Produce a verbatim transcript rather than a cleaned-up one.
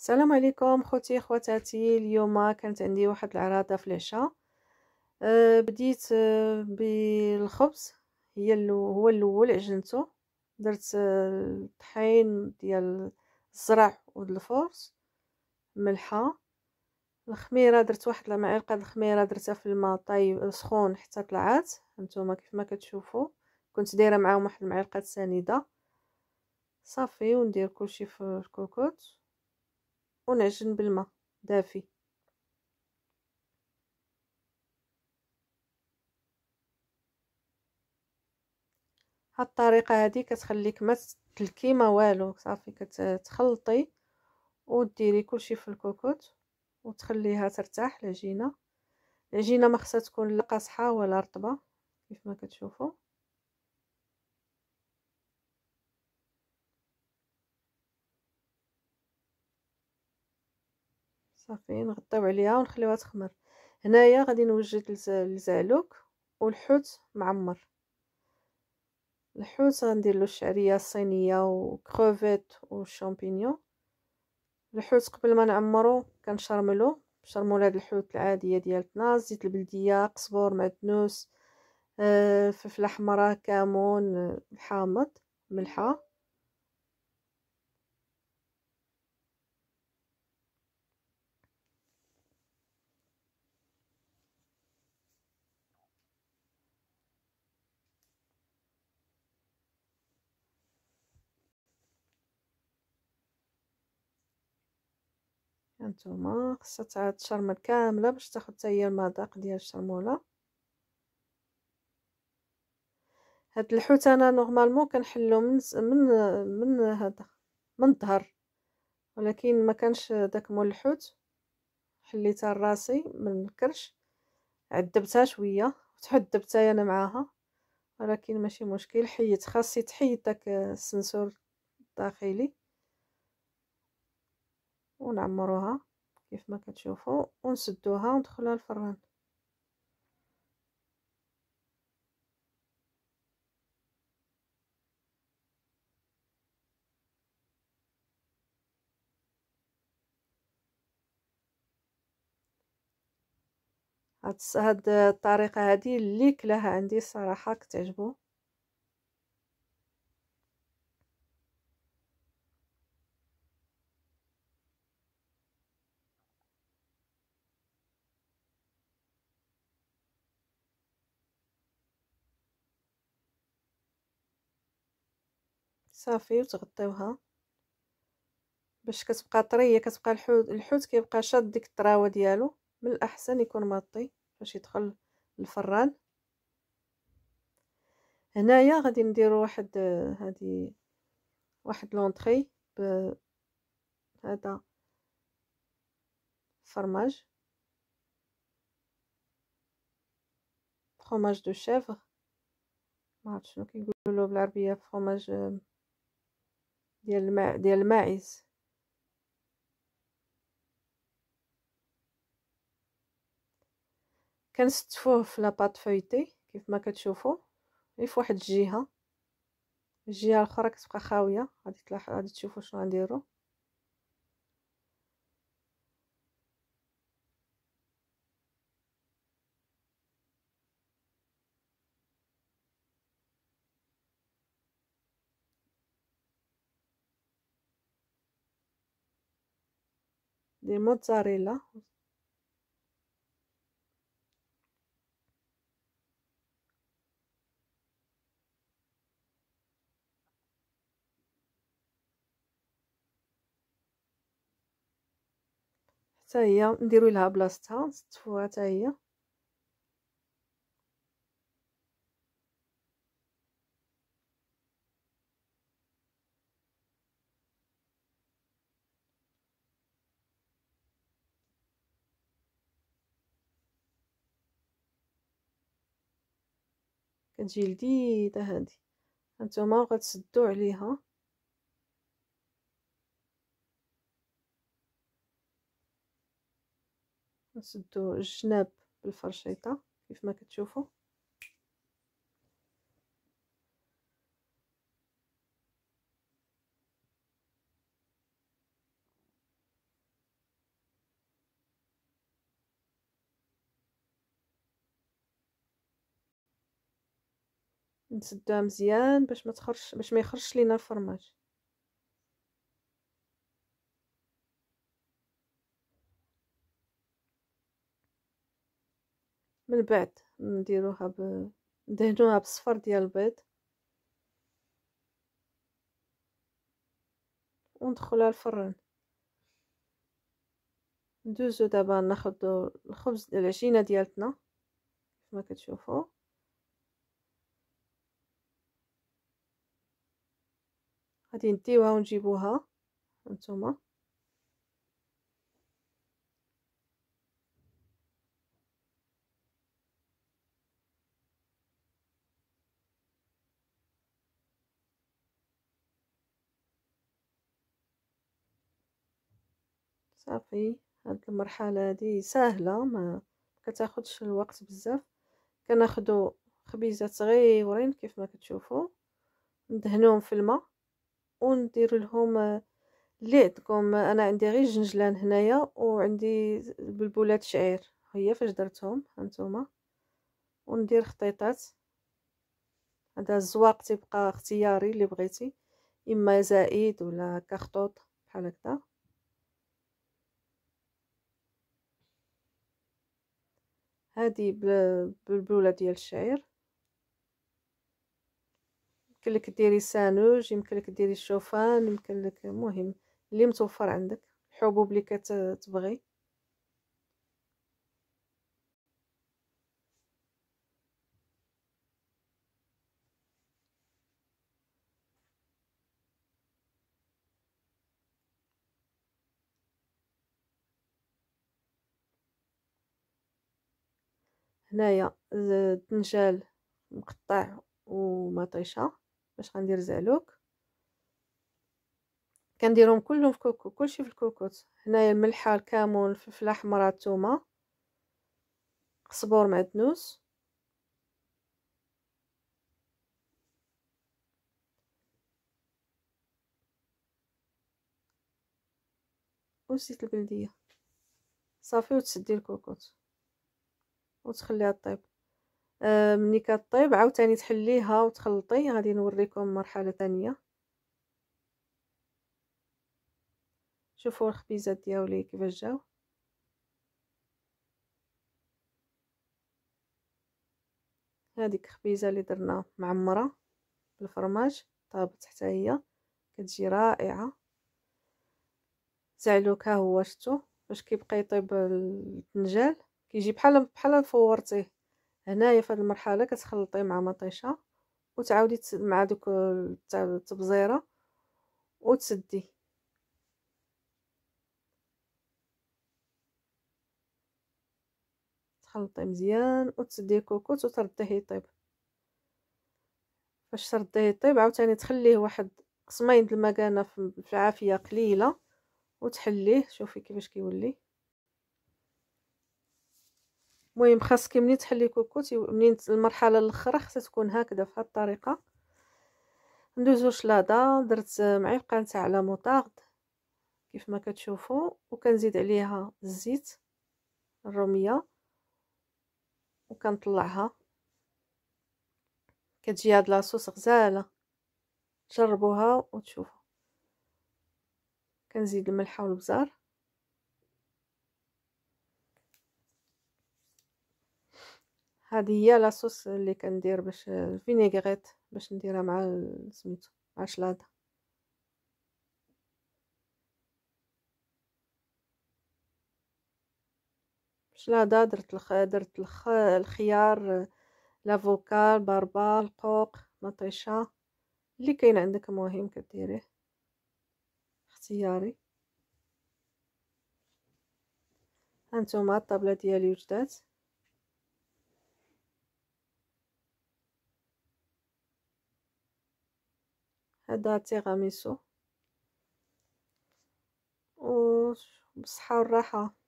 السلام عليكم خوتي خواتاتي. اليوم كانت عندي واحد العراضه في العشاء. أه بديت أه بالخبز. هي اللو هو الاول عجنته. درت أه الطحين ديال الزرع والفورس، ملحه، الخميره. درت واحد المعلقه الخميره، درتها في الماء طايب سخون حتى طلعات. هانتوما كيف ما كتشوفوا كنت دايره معاهم واحد المعلقه سنيده. صافي، وندير كلشي في الكوكوط ونعجن بالماء دافي. هاد الطريقه هذه كتخليك ما تلكي ما والو، صافي كتخلطي وديري كلشي في الكوكوط وتخليها ترتاح. العجينه العجينه ما خصها تكون لا قاصحه ولا رطبه كيف ما كتشوفوا. صافي نغطيو عليها ونخليوها تخمر. هنايا غادي نوجد الزعلوك والحوت معمر. الحوت غندير له الشعريه الصينيه وكروفيت والشامبينيون. الحوت قبل ما نعمرو كنشرملو شرمول هاد الحوت العاديه ديالتنا، زيت البلديه، قزبور، معدنوس، آه، فلفله حمراء، كمون، آه، حامض، ملحه. هانتوما خصها تشرمل كامله باش تاخد حتى هي المذاق ديال الشرموله. هاد الحوت انا نورمالمون كنحلو من من من هذا من الظهر، ولكن ما كانش داك مول الحوت. حليتها راسي من الكرش، عذبتها شويه وتحدبتها انا معاها، ولكن ماشي مشكل. حيت خاصي تحيد داك السنسور الداخلي ونعمروها كيف ما كتشوفوا ونسدوها وندخلوها الفران. هاد هاد الطريقه هذه اللي كلاها عندي الصراحه كتعجبو. صافي وتغطيوها باش كتبقى طريه، كتبقى الحوت الحوت كيبقى شاد ديك الطراوه ديالو. من الاحسن يكون مطي باش يدخل الفران. هنايا غادي نديرو واحد هذه واحد لونطري بهذا فرماج فرomاج دو شيفر، ما عرفت شنو كيقولوا بالعربيه، فرomاج ديال الماء ديال الماعز. كنستفوه في لاباط فويتي كيف ما كتشوفوا، غير في واحد الجهه. الجهه الاخرى كتبقى خاويه. غادي تلاحظوا، غادي تشوفوا شنو غنديروا. دي موتزاريلا. حتى هي نديروا لها بلاصتها، نستفوها حتى هي. كتجي لذيذه هذه. هانتوما غتسدوا عليها، نسدوا الجناب بالفرشيطه كيف ما كتشوفوا. نسدوها مزيان باش ما تخرجش، باش ما يخرجش لينا الفرماج. من بعد نديروها ب ندهنوها بالصفر ديال البيض وندخلها الفران. ندوزو دابا ناخدو الخبز العجينه ديالتنا كما كتشوفوا. غادي نديوها ونجيبوها هانتوما. صافي، هاد المرحله هادي ساهله، ما كتاخدش الوقت بزاف. كناخدو خبيزات صغيورين كيف ما كتشوفوا، ندهنوهم في الماء وندير لهم اللي عندكم. انا عندي غير جنجلان هنايا وعندي بلبولات شعير، هي فاش درتهم هانتوما. وندير خطيطات. هذا الزواق تيبقى اختياري اللي بغيتي، اما زائد ولا كخطوط بحال هكذا. هذه بالبوله ديال الشعير. يمكن لك ديري سانوج، يمكن لك ديري الشوفان، يمكن لك المهم اللي متوفر عندك، الحبوب اللي كتبغي. هنايا الدنجال مقطع ومطيشه باش غندير زعلوك. كنديرهم كلهم في كوكو، كلشي في الكوكوط. هنايا الملحه، الكمون، الفلفل الاحمر، الثومه، قزبور، معدنوس، وزيت البلديه. صافي، وتسدي الكوكوط وتخليها طيب. آه ملي كطيب عاوتاني تحليها وتخلطي. غادي نوريكم مرحله ثانيه. شوفوا الخبيزات ديالي كيفاش جاو. هذيك خبيزه اللي درنا معمره بالفرماج، طابت حتى هي كتجي رائعه. زعلوك ها هو، شفتوا فاش كيبقى يطيب الدنجال كيجي بحال بحال فورتيه. هنايا في هذه المرحله كتخلطيه مع مطيشه وتعاودي مع دوك التبزيره وتسدي. تخلطيه مزيان وتسدي الكوكوط وترديه يطيب. فاش ترديه يطيب عاوتاني تخليه واحد قسمين د المكانه في عافيه قليله وتحليه. شوفي كيفاش كيولي. المهم خاصك ملي تحلي كوكوط، منين المرحله الاخرى خاصها تكون هكذا بهذه الطريقه. ندوزو شلاضه. درت معلقه نتاع لا موطارد كيف ما كتشوفوا، وكنزيد عليها الزيت الروميه وكنطلعها. كتجي هاد لاصوص غزاله، جربوها وتشوفوا. كنزيد الملحه والبزار. هذه هي لاصوص اللي كندير باش الفينيغريت باش نديرها مع سميتو مع الشلاضه. شلاضه درت الخ... درت الخ... الخيار، لافوكا، البربه، القوق، مطيشه، اللي كاين عندك مهم كديريه، اختياري. هانتوما الطابله ديالي وجدات. هذا تيراميسو، و بالصحه والراحه.